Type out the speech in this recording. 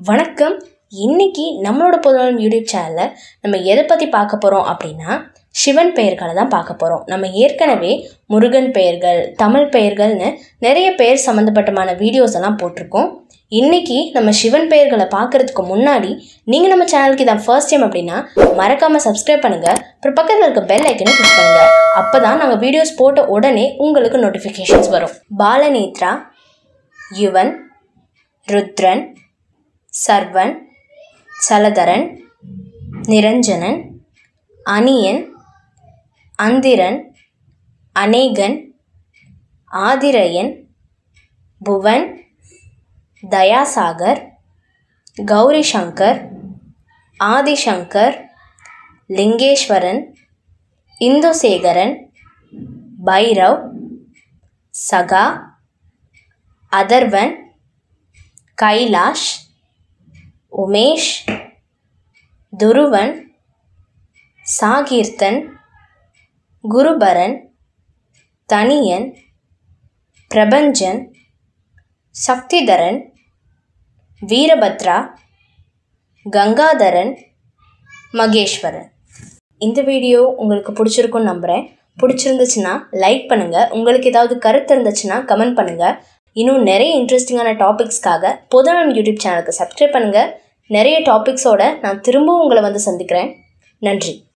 வணக்கம். இன்னைக்கு நம்மளோட பொதுவான யூடியூப் சேனலில் நம்ம எதை பற்றி பார்க்க போகிறோம் அப்படின்னா சிவன் பெயர்களை தான் பார்க்க போகிறோம். நம்ம ஏற்கனவே முருகன் பெயர்கள், தமிழ் பெயர்கள்னு நிறைய பெயர் சம்மந்தப்பட்டமான வீடியோஸ் எல்லாம் போட்டிருக்கோம். இன்றைக்கி நம்ம சிவன் பெயர்களை பார்க்குறதுக்கு முன்னாடி நீங்கள் நம்ம சேனலுக்கு இதான் ஃபர்ஸ்ட் டைம் அப்படின்னா மறக்காமல் சப்ஸ்கிரைப் பண்ணுங்கள். அப்புறம் பக்கத்தில் இருக்க பெல் ஐக்கனை கிளிக் பண்ணுங்கள். அப்போ தான் நாங்கள் வீடியோஸ் போட்ட உடனே உங்களுக்கு நோட்டிஃபிகேஷன்ஸ் வரும். பாலநேத்ரா, யுவன், ருத்ரன், சர்வன், சலதரன், நிரஞ்சனன், அனியன், அந்திரன், அநேகன், ஆதிரையன், புவன், தயாசாகர், கௌரி சங்கர், ஆதிசங்கர், லிங்கேஸ்வரன், இந்துசேகரன், பைரவ், சகா, அதர்வன், கைலாஷ், உமேஷ், துருவன், சாகீர்த்தன், குருபரன், தனியன், பிரபஞ்சன், சக்திதரன், வீரபத்ரா, கங்காதரன், மகேஸ்வரன். இந்த வீடியோ உங்களுக்கு பிடிச்சிருக்குன்னு நம்புகிறேன். பிடிச்சிருந்துச்சுன்னா லைக் பண்ணுங்கள். உங்களுக்கு ஏதாவது கருத்து இருந்துச்சுன்னா கமெண்ட் பண்ணுங்கள். இன்னும் நிறைய இன்ட்ரெஸ்டிங்கான டாபிக்ஸ்க்காக பொதுவான யூடியூப் சேனலுக்கு சப்ஸ்கிரைப் பண்ணுங்கள். நிறைய டாபிக்ஸோடு நான் திரும்பவும் உங்களை வந்து சந்திக்கிறேன். நன்றி.